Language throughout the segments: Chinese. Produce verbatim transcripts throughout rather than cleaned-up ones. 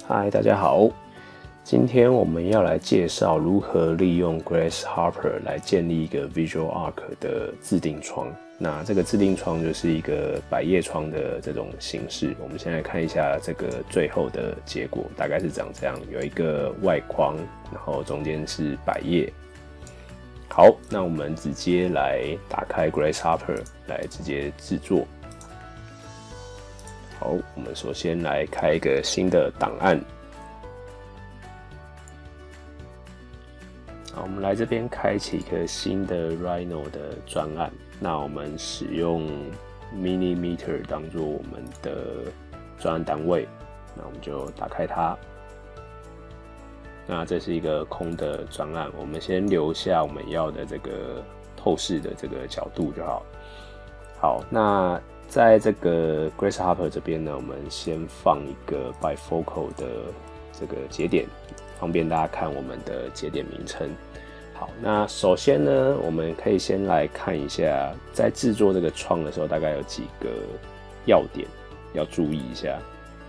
嗨，大家好，今天我们要来介绍如何利用 Grasshopper 来建立一个 Visual Arc 的自定窗。那这个自定窗就是一个百叶窗的这种形式。我们先来看一下这个最后的结果，大概是长这样，有一个外框，然后中间是百叶。好，那我们直接来打开 Grasshopper 来直接制作。好，我们首先来开一个新的档案。好，我们来这边开启一个新的 Rhino 的专案。那我们使用 millimeter 当做我们的专案单位，那我们就打开它。那这是一个空的专案，我们先留下我们要的这个透视的这个角度就好。好，那在这个 Grasshopper 这边呢，我们先放一个 bifocal 的这个节点，方便大家看我们的节点名称。好，那首先呢，我们可以先来看一下，在制作这个窗的时候，大概有几个要点要注意一下。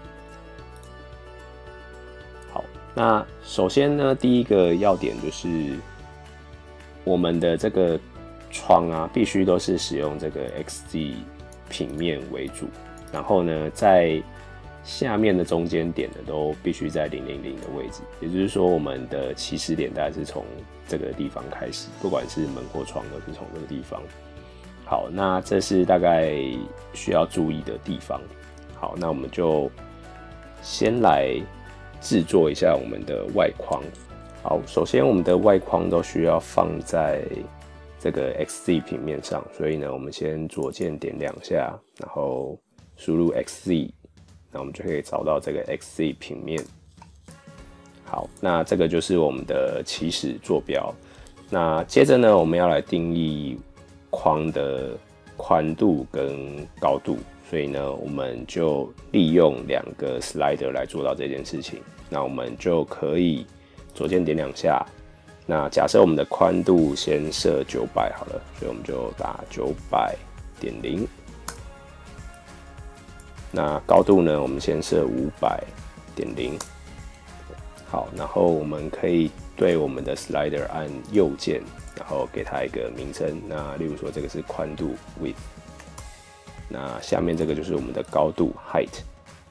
好，那首先呢，第一个要点就是我们的这个窗啊，必须都是使用这个 X Z 平面为主，然后呢，在下面的中间点呢，都必须在零零零的位置，也就是说，我们的起始点大概是从这个地方开始，不管是门或窗都是从这个地方。好，那这是大概需要注意的地方。好，那我们就先来制作一下我们的外框。好，首先我们的外框都需要放在这个 X Z 平面上，所以呢，我们先左键点两下，然后输入 X Z。那我们就可以找到这个 X Z 平面。好，那这个就是我们的起始坐标。那接着呢，我们要来定义框的宽度跟高度，所以呢，我们就利用两个 slider 来做到这件事情。那我们就可以左键点两下。那假设我们的宽度先设九百好了，所以我们就打九百点零。那高度呢，我们先设五百点零。好，然后我们可以对我们的 slider 按右键，然后给它一个名称。那例如说这个是宽度 width， 那下面这个就是我们的高度 height。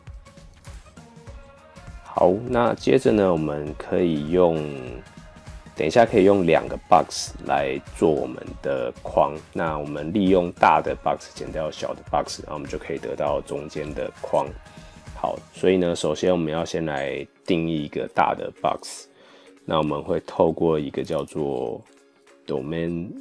好，那接着呢，我们可以用，等一下可以用两个 box 来做我们的框。那我们利用大的 box 减掉小的 box， 然后我们就可以得到中间的框。好，所以呢，首先我们要先来定义一个大的 box。那我们会透过一个叫做 domain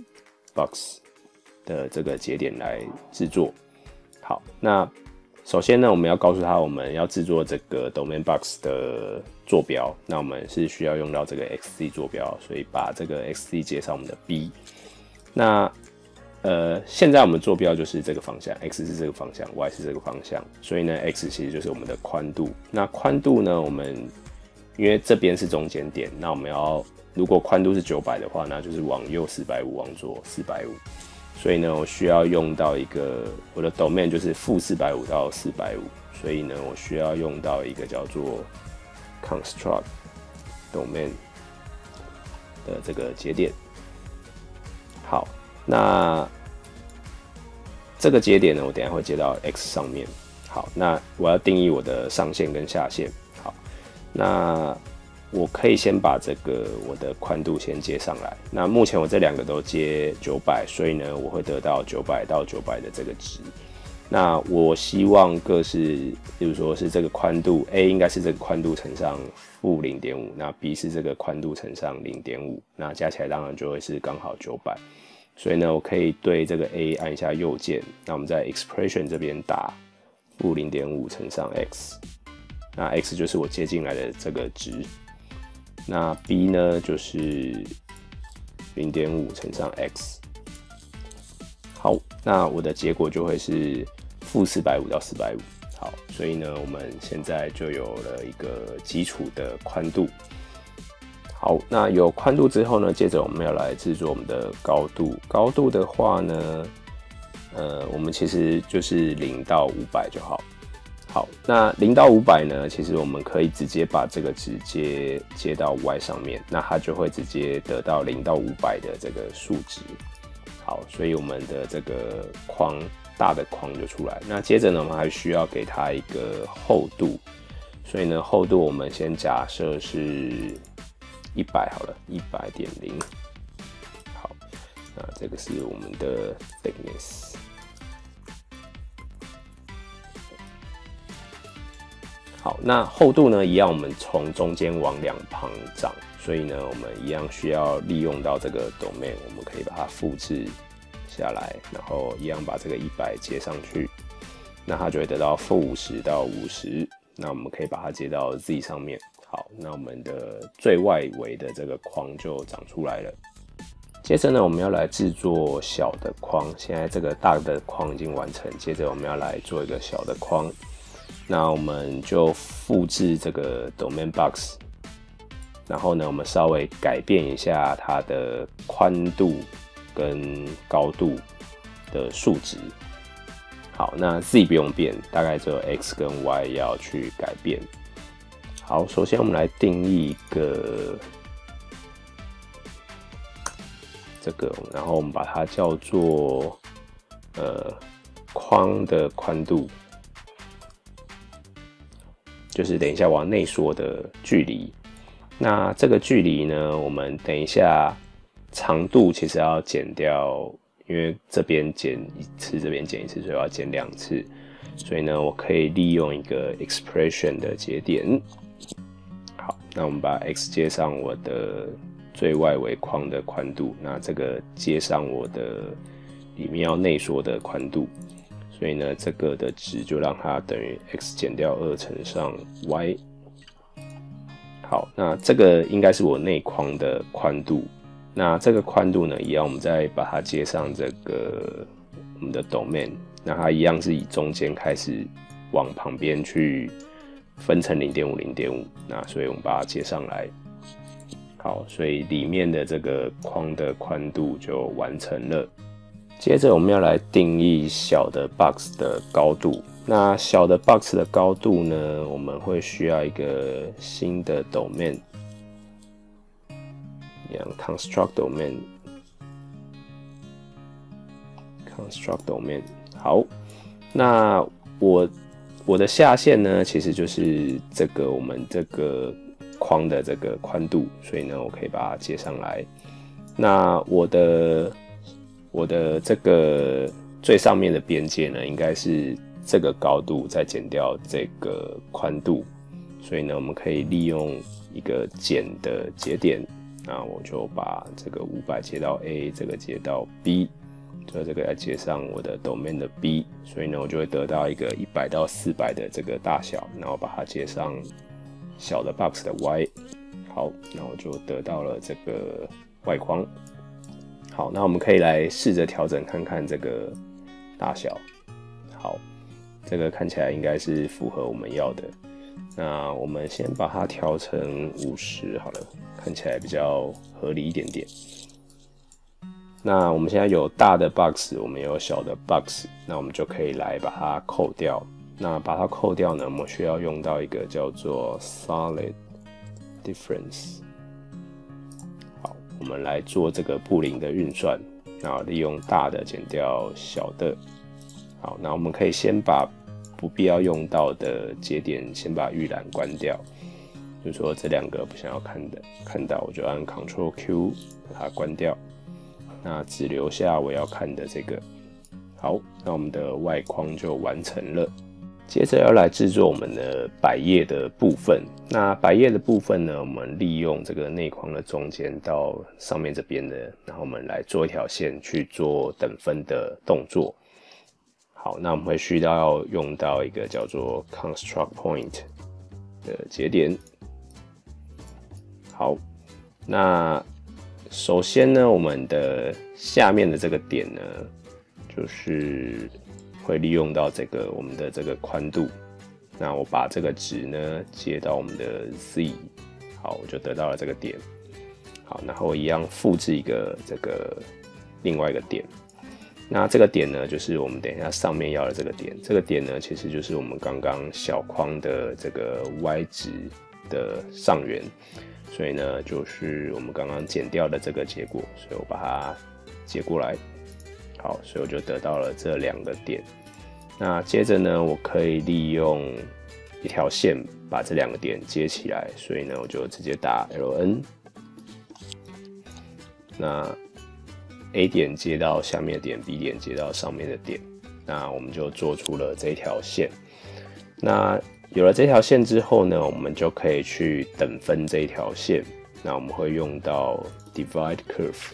box 的这个节点来制作。好，那首先呢，我们要告诉他我们要制作这个 domain box 的坐标，那我们是需要用到这个 X Z 坐标，所以把这个 X Z 接上我们的 B。那呃，现在我们坐标就是这个方向 ，X 是这个方向 ，Y 是这个方向，所以呢 ，X 其实就是我们的宽度。那宽度呢，我们因为这边是中间点，那我们要如果宽度是九百的话，那就是往右四百五，往左四百五。所以呢，我需要用到一个我的 domain 就是负四百五到四百五，所以呢，我需要用到一个叫做 construct domain 的这个节点。好，那这个节点呢，我等一下会接到 X 上面。好，那我要定义我的上限跟下限。好，那我可以先把这个我的宽度先接上来。那目前我这两个都接九百，所以呢，我会得到九百到九百的这个值。那我希望各是，例如说是这个宽度 A 应该是这个宽度乘上负 零点五， 那 B 是这个宽度乘上 零点五， 那加起来当然就会是刚好九百。所以呢，我可以对这个 A 按一下右键，那我们在 expression 这边打负 零点五 乘上 x， 那 x 就是我接进来的这个值。那 B 呢，就是 零点五 乘上 x。好，那我的结果就会是负四百五到四百五。好，所以呢，我们现在就有了一个基础的宽度。好，那有宽度之后呢，接着我们要来制作我们的高度。高度的话呢，呃，我们其实就是零到五百就好。 好，那零到五百呢，其实我们可以直接把这个值接接到 Y 上面，那它就会直接得到零到五百的这个数值。好，所以我们的这个框大的框就出来。那接着呢，我们还需要给它一个厚度，所以呢，厚度我们先假设是一百好了，一百点零。好，那这个是我们的 thickness。好，那厚度呢，一样我们从中间往两旁长，所以呢，我们一样需要利用到这个 domain， 我们可以把它复制下来，然后一样把这个一百接上去，那它就会得到负五十到五十，那我们可以把它接到 Z 上面。好，那我们的最外围的这个框就长出来了。接着呢，我们要来制作小的框，现在这个大的框已经完成，接着我们要来做一个小的框。那我们就复制这个 domain box， 然后呢，我们稍微改变一下它的宽度跟高度的数值。好，那 Z 不用变，大概只有 X 跟 Y 要去改变。好，首先我们来定义一个这个，然后我们把它叫做呃框的宽度。就是等一下往内缩的距离，那这个距离呢，我们等一下长度其实要减掉，因为这边减一次，这边减一次，所以要减两次。所以呢，我可以利用一个 expression 的节点。好，那我们把 x 接上我的最外围框的宽度，那这个接上我的里面要内缩的宽度。所以呢，这个的值就让它等于 x 减掉二乘上 y。好，那这个应该是我内框的宽度。那这个宽度呢，一样我们再把它接上这个我们的 domain， 那它一样是以中间开始往旁边去分成 零点五 零点五， 那所以我们把它接上来。好，所以里面的这个框的宽度就完成了。接着我们要来定义小的 box 的高度。那小的 box 的高度呢，我们会需要一个新的 domain， 一样 construct domain， construct domain。好，那我我的下限呢，其实就是这个我们这个框的这个宽度，所以呢，我可以把它接上来。那我的我的这个最上面的边界呢，应该是这个高度再减掉这个宽度，所以呢，我们可以利用一个减的节点，那我就把这个五百接到 A， 这个接到 B， 所以这个要接上我的 domain 的 B， 所以呢，我就会得到一个一百到四百的这个大小，然后把它接上小的 box 的 Y。好，那我就得到了这个外框。好，那我们可以来试着调整看看这个大小。好，这个看起来应该是符合我们要的。那我们先把它调成五十好了，看起来比较合理一点点。那我们现在有大的 box， 我们有小的 box， 那我们就可以来把它扣掉。那把它扣掉呢，我们需要用到一个叫做 solid difference。我们来做这个布林的运算，然后利用大的减掉小的。好，那我们可以先把不必要用到的节点先把预览关掉，就是说这两个不想要看的看到，我就按 Ctrl Q 把它关掉，那只留下我要看的这个。好，那我们的外框就完成了。接着要来制作我们的百叶的部分。那百叶的部分呢，我们利用这个内框的中间到上面这边的，然后我们来做一条线去做等分的动作。好，那我们会需要用到一个叫做 construct point 的节点。好，那首先呢，我们的下面的这个点呢，就是会利用到这个我们的这个宽度，那我把这个值呢接到我们的 Z， 好，我就得到了这个点。好，然后一样复制一个这个另外一个点。 那这个点呢，就是我们等一下上面要的这个点。这个点呢，其实就是我们刚刚小框的这个 y 值的上缘，所以呢，就是我们刚刚减掉的这个结果，所以我把它接过来。好，所以我就得到了这两个点。那接着呢，我可以利用一条线把这两个点接起来，所以呢，我就直接打 L N。那 A 点接到下面的点 ，B 点接到上面的点，那我们就做出了这条线。那有了这条线之后呢，我们就可以去等分这一条线。那我们会用到 Divide Curve。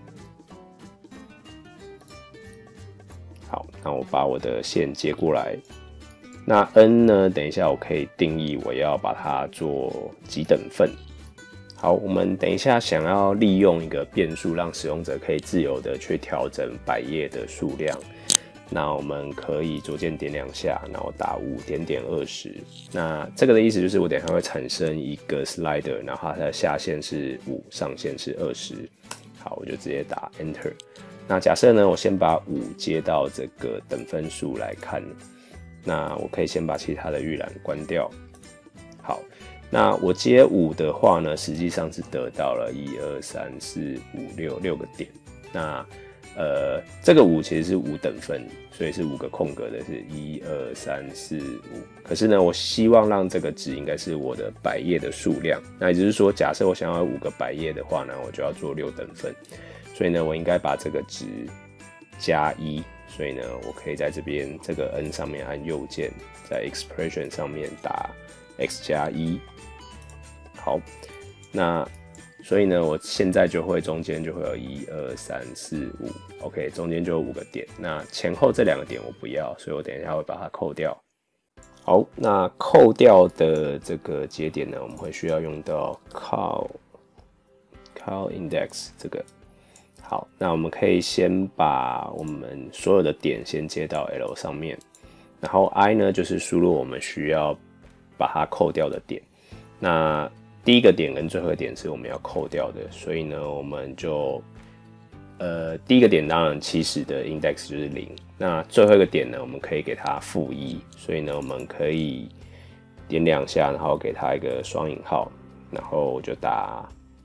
好，那我把我的线接过来。那 n 呢？等一下我可以定义我要把它做几等份。好，我们等一下想要利用一个变数，让使用者可以自由的去调整百页的数量。那我们可以左键点两下，然后打五点点二十。那这个的意思就是我等一下会产生一个 slider， 然后它的下限是五，上限是二十。好，我就直接打 Enter。那假设呢，我先把五接到这个等分数来看，那我可以先把其他的预览关掉。好。那我接五的话呢，实际上是得到了一二三四五六六个点。那呃，这个五其实是五等分，所以是五个空格的，是一二三四五。可是呢，我希望让这个值应该是我的百页的数量。那也就是说，假设我想要五个百页的话呢，我就要做六等分。所以呢，我应该把这个值加一。所以呢，我可以在这边这个 n 上面按右键，在 expression 上面打 x 加一。好，那所以呢，我现在就会中间就会有一二三四五 ，OK， 中间就有五个点。那前后这两个点我不要，所以我等一下会把它扣掉。好，那扣掉的这个节点呢，我们会需要用到 call call index 这个。好，那我们可以先把我们所有的点先接到 L 上面，然后 I 呢就是输入我们需要把它扣掉的点。那第一个点跟最后一个点是我们要扣掉的，所以呢，我们就呃第一个点当然起始的 index 就是零，那最后一个点呢，我们可以给它负一，所以呢，我们可以点两下，然后给它一个双引号，然后我就打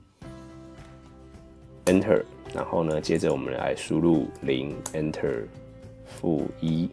Enter， 然后呢，接着我们来输入零 Enter 负一。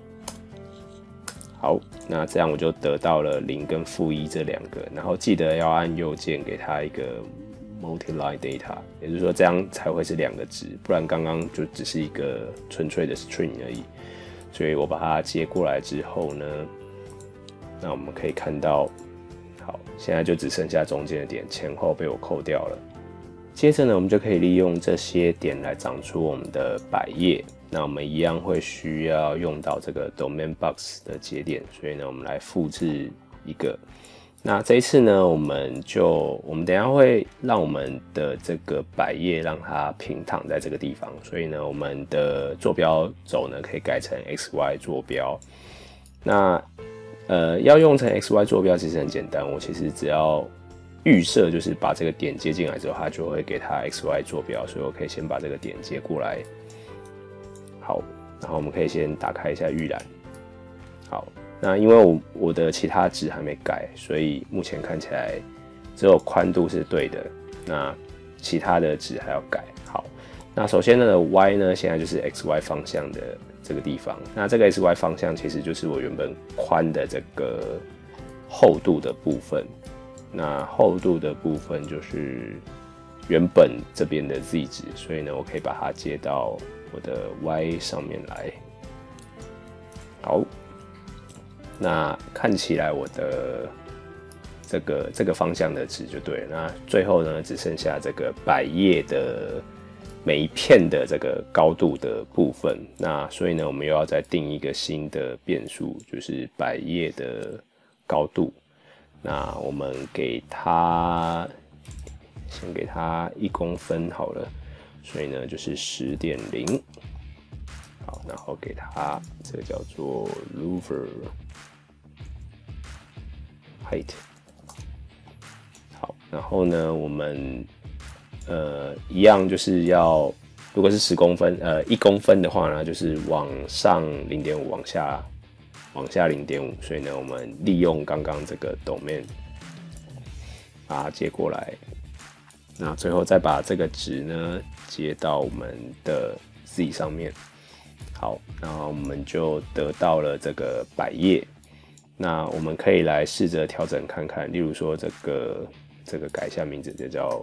好，那这样我就得到了零跟负一这两个，然后记得要按右键给它一个 multi-line data， 也就是说这样才会是两个值，不然刚刚就只是一个纯粹的 string 而已。所以我把它接过来之后呢，那我们可以看到，好，现在就只剩下中间的点，前后被我扣掉了。接着呢，我们就可以利用这些点来长出我们的百页。那我们一样会需要用到这个 domain box 的节点，所以呢，我们来复制一个。那这一次呢，我们就我们等一下会让我们的这个百页让它平躺在这个地方，所以呢，我们的坐标轴呢可以改成 X Y 坐标。那呃，要用成 X Y 坐标其实很简单，我其实只要预设就是把这个点接进来之后，它就会给它 X Y 坐标，所以我可以先把这个点接过来。好，然后我们可以先打开一下预览。好，那因为我我的其他值还没改，所以目前看起来只有宽度是对的，那其他的值还要改。好，那首先呢 Y 呢现在就是 X Y 方向的这个地方，那这个 X Y 方向其实就是我原本宽的这个厚度的部分。那厚度的部分就是原本这边的 Z 值，所以呢，我可以把它接到我的 Y 上面来。好，那看起来我的这个这个方向的值就对了。那最后呢，只剩下这个百页的每一片的这个高度的部分。那所以呢，我们又要再定一个新的变数，就是百页的高度。那我们给它先给它一公分好了，所以呢就是十点零。好，然后给它这个叫做 louver height。好，然后呢我们呃一样就是要如果是十公分，呃，一公分的话呢，就是往上零点五，往下往下零点五。所以呢，我们利用刚刚这个 domain 把它接过来，那最后再把这个值呢接到我们的 z 上面。好，然后我们就得到了这个百页。那我们可以来试着调整看看，例如说这个这个改一下名字，就叫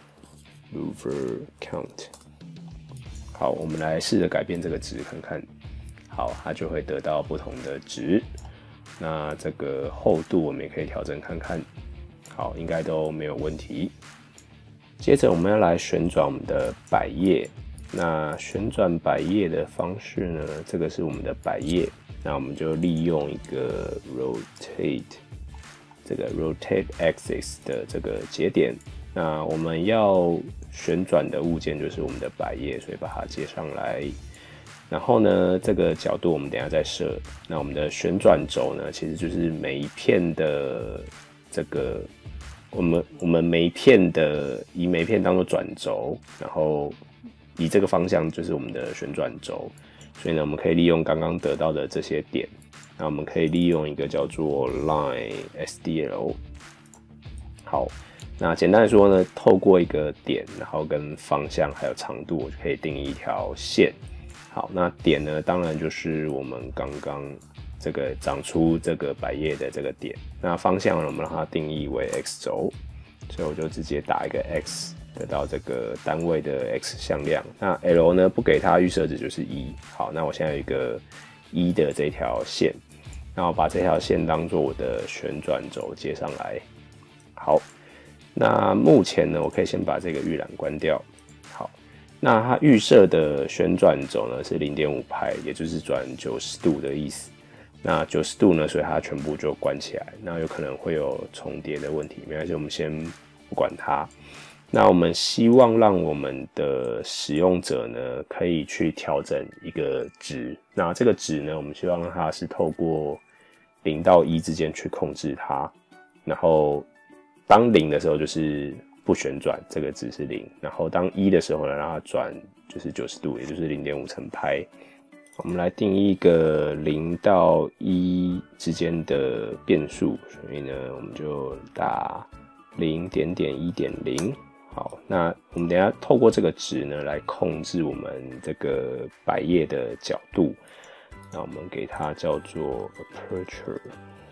mover count。好，我们来试着改变这个值看看。好，它就会得到不同的值。那这个厚度我们也可以调整看看。好，应该都没有问题。接着我们要来旋转我们的百页。那旋转百页的方式呢？这个是我们的百页。那我们就利用一个 rotate 这个 rotate axis 的这个节点。那我们要旋转的物件就是我们的百页，所以把它接上来。然后呢，这个角度我们等一下再设。那我们的旋转轴呢，其实就是每一片的这个我们我们每一片的以每一片当做转轴，然后以这个方向就是我们的旋转轴。所以呢，我们可以利用刚刚得到的这些点，那我们可以利用一个叫做 line S D L。好，那简单来说呢，透过一个点，然后跟方向还有长度，我就可以定义一条线。好，那点呢，当然就是我们刚刚这个长出这个百页的这个点。那方向呢，我们让它定义为 x 轴，所以我就直接打一个 x。得到这个单位的 x 向量，那 L 呢不给它预设值就是一。好，那我现在有一个一的这条线，那我把这条线当做我的旋转轴接上来。好，那目前呢，我可以先把这个预览关掉。好，那它预设的旋转轴呢是 零点五 派，也就是转九十度的意思。那九十度呢，所以它全部就关起来。那有可能会有重叠的问题，没关系，我们先不管它。那我们希望让我们的使用者呢，可以去调整一个值。那这个值呢，我们希望让它是透过零到一之间去控制它。然后当零的时候就是不旋转，这个值是零。然后当一的时候呢，让它转就是九十度，也就是 零点五 乘拍。我们来定义一个零到一之间的变数，所以呢，我们就打 零点一点零。好，那我们等一下透过这个值呢，来控制我们这个百页的角度。那我们给它叫做 aperture。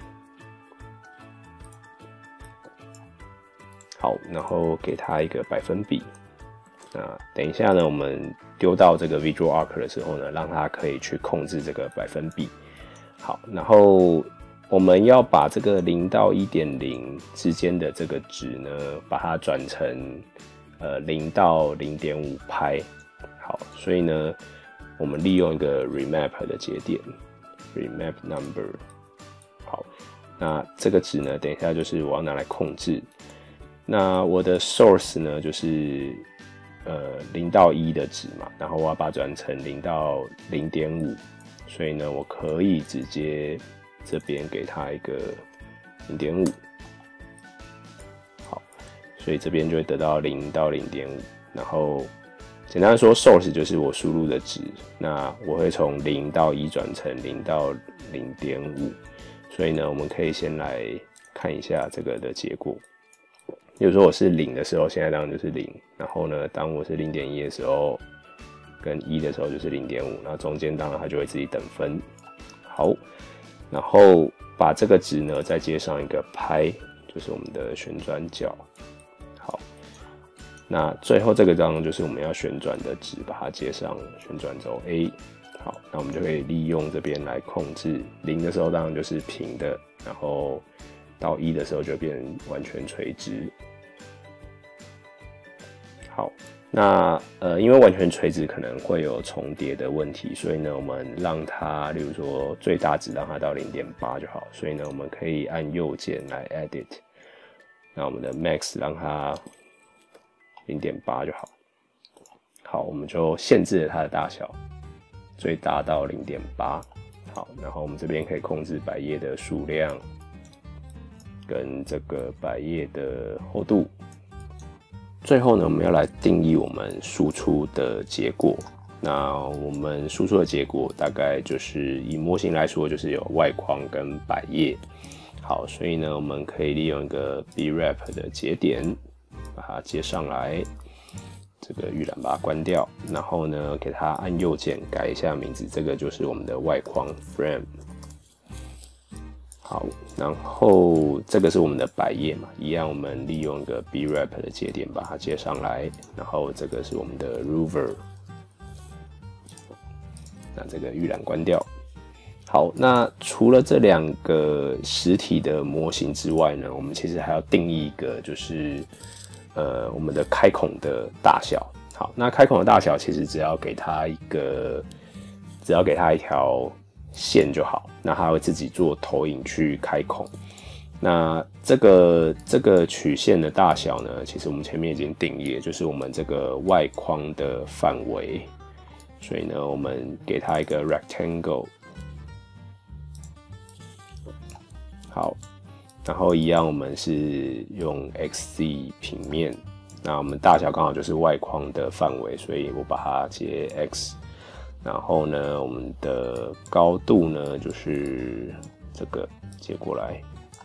好，然后给它一个百分比。那等一下呢，我们丢到这个 Visual Arc 的时候呢，让它可以去控制这个百分比。好，然后我们要把这个零到 一点零 之间的这个值呢，把它转成呃零到 零点五 拍。好，所以呢，我们利用一个 remap 的节点 remap number。好，那这个值呢，等一下就是我要拿来控制。那我的 source 呢，就是呃零到一的值嘛，然后我要把它转成零到 零点五，所以呢，我可以直接这边给它一个 零点五。好，所以这边就会得到零到 零点五。然后简单说 source 就是我输入的值，那我会从零到一转成零到 零点五。所以呢，我们可以先来看一下这个的结果。比如说我是零的时候，现在当然就是零。然后呢，当我是 零点一 的时候，跟一的时候就是 零点五。那中间当然它就会自己等分。好，然后把这个值呢再接上一个拍，就是我们的旋转角。好，那最后这个当然就是我们要旋转的值，把它接上旋转轴 A。好，那我们就可以利用这边来控制。零的时候当然就是平的，然后到一的时候就变完全垂直。好，那呃，因为完全垂直可能会有重叠的问题，所以呢，我们让它，例如说最大值让它到 零点八 就好。所以呢，我们可以按右键来 edit， 那我们的 max 让它 零点八 就好。好，我们就限制了它的大小，最大到 零点八。好，然后我们这边可以控制百页的数量跟这个百页的厚度。 最后呢，我们要来定义我们输出的结果。那我们输出的结果大概就是以模型来说，就是有外框跟百叶。好，所以呢，我们可以利用一个 B-wrap 的节点，把它接上来。这个预览把它关掉，然后呢，给它按右键改一下名字，这个就是我们的外框 frame。好，然后这个是我们的百叶嘛，一样我们利用一个 B-wrap 的节点把它接上来，然后这个是我们的 Rover。那这个预览关掉。好，那除了这两个实体的模型之外呢，我们其实还要定义一个，就是呃我们的开孔的大小。好，那开孔的大小其实只要给它一个，只要给它一条线就好，那它会自己做投影去开孔。那这个这个曲线的大小呢，其实我们前面已经定义了，就是我们这个外框的范围。所以呢，我们给它一个 rectangle。好，然后一样，我们是用 X Z 平面，那我们大小刚好就是外框的范围，所以我把它接 X。然后呢，我们的高度呢就是这个接过来。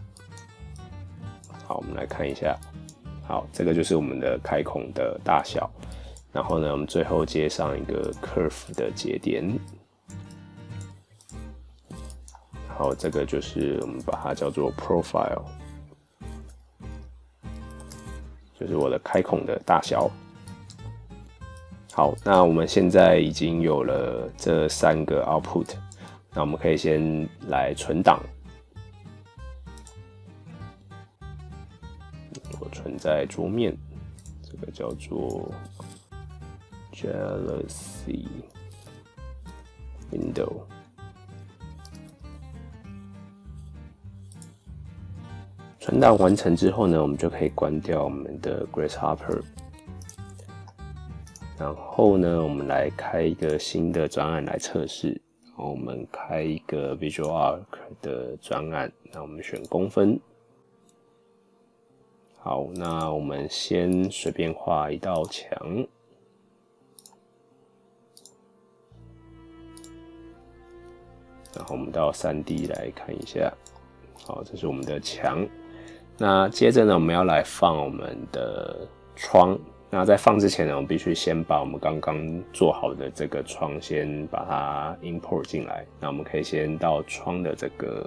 好，我们来看一下。好，这个就是我们的开孔的大小。然后呢，我们最后接上一个 curve 的节点。好，这个就是我们把它叫做 profile， 就是我的开孔的大小。好，那我们现在已经有了这三个 output， 那我们可以先来存档。我存在桌面，这个叫做 Jealousy Window。存档完成之后呢，我们就可以关掉我们的 Grasshopper。然后呢，我们来开一个新的专案来测试。然后我们开一个 Visual Arc 的专案，那我们选公分。好，那我们先随便画一道墙。然后我们到 三 D 来看一下。好，这是我们的墙。那接着呢，我们要来放我们的窗。那在放之前呢，我们必须先把我们刚刚做好的这个窗先把它 import 进来。那我们可以先到窗的这个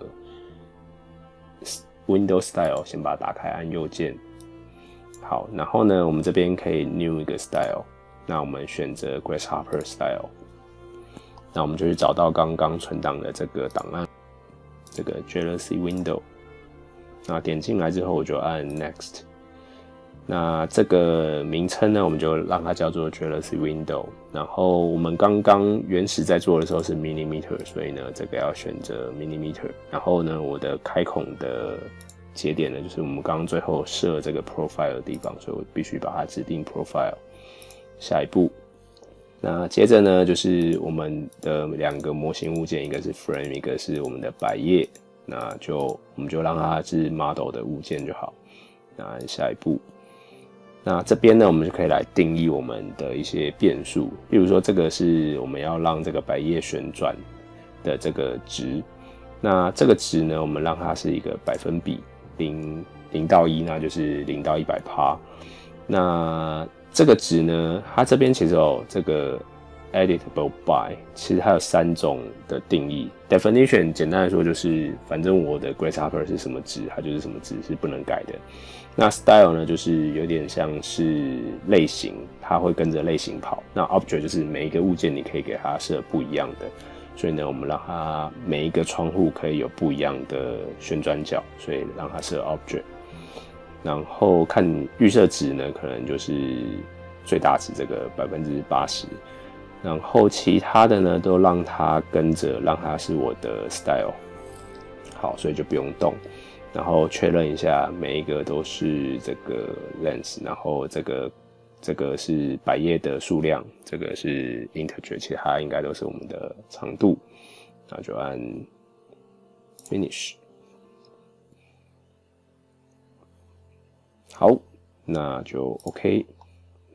Window Style 先把它打开，按右键。好，然后呢，我们这边可以 New 一个 Style。那我们选择 Grasshopper Style。那我们就去找到刚刚存档的这个档案，这个 Jealousy Window。那点进来之后，我就按 Next。那这个名称呢，我们就让它叫做 Jealousy Window。然后我们刚刚原始在做的时候是 Millimeter， 所以呢，这个要选择 Millimeter。然后呢，我的开孔的节点呢，就是我们刚刚最后设这个 Profile 的地方，所以我必须把它指定 Profile。下一步，那接着呢，就是我们的两个模型物件，一个是 Frame， 一个是我们的百叶。那就我们就让它是 model 的物件就好。那下一步，那这边呢，我们就可以来定义我们的一些变数，例如说这个是我们要让这个百叶旋转的这个值。那这个值呢，我们让它是一个百分比，零零到一，那就是零到一百趴。那这个值呢，它这边其实有这个 editable by， 其实它有三种的定义。definition 简单来说就是，反正我的 Grasshopper 是什么值，它就是什么值，是不能改的。那 style 呢，就是有点像是类型，它会跟着类型跑。那 object 就是每一个物件你可以给它设不一样的，所以呢，我们让它每一个窗户可以有不一样的旋转角，所以让它设 object。然后看预设值呢，可能就是最大值这个百分之八十。然后其他的呢，都让它跟着，让它是我的 style。好，所以就不用动。然后确认一下，每一个都是这个 length， 然后这个这个是百叶的数量，这个是 integer， 其他应该都是我们的长度。那就按 finish。好，那就 OK。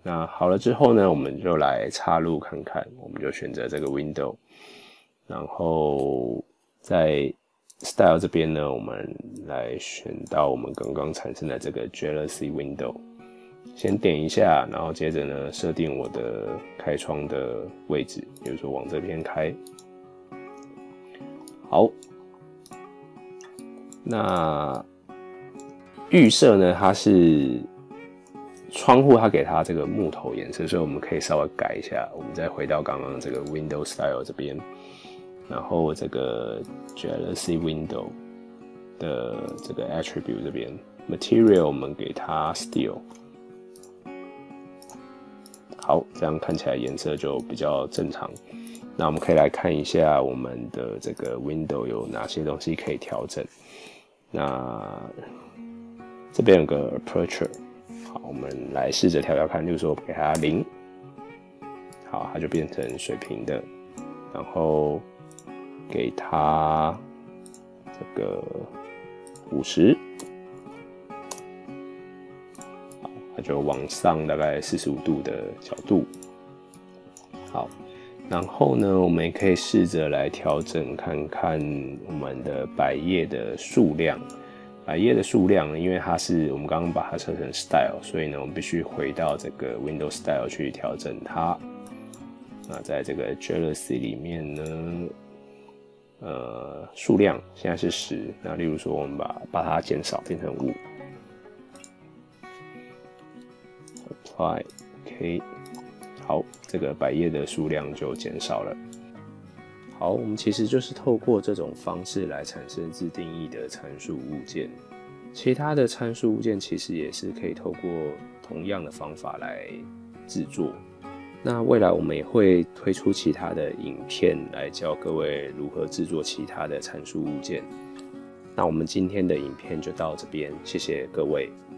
那好了之后呢，我们就来插入看看，我们就选择这个 window， 然后在 style 这边呢，我们来选到我们刚刚产生的这个 jealousy window， 先点一下，然后接着呢设定我的开窗的位置，比如说往这边开。好，那预设呢，它是窗户，它给它这个木头颜色，所以我们可以稍微改一下。我们再回到刚刚这个 window style 这边，然后这个 jealousy window 的这个 attribute 这边 material 我们给它 steel。好，这样看起来颜色就比较正常。那我们可以来看一下我们的这个 window 有哪些东西可以调整。那这边有个 aperture， 好，我们来试着调调看，就是说给它零，好，它就变成水平的，然后给它这个五十，好，它就往上大概四十五度的角度，好。然后呢，我们也可以试着来调整看看我们的百叶的数量。百叶的数量呢，因为它是我们刚刚把它设成 style， 所以呢，我们必须回到这个 window style 去调整它。那在这个 jealousy 里面呢，呃，数量现在是十。那例如说，我们把把它减少变成五。apply OK。好，这个百叶的数量就减少了。好，我们其实就是透过这种方式来产生自定义的参数物件。其他的参数物件其实也是可以透过同样的方法来制作。那未来我们也会推出其他的影片来教各位如何制作其他的参数物件。那我们今天的影片就到这边，谢谢各位。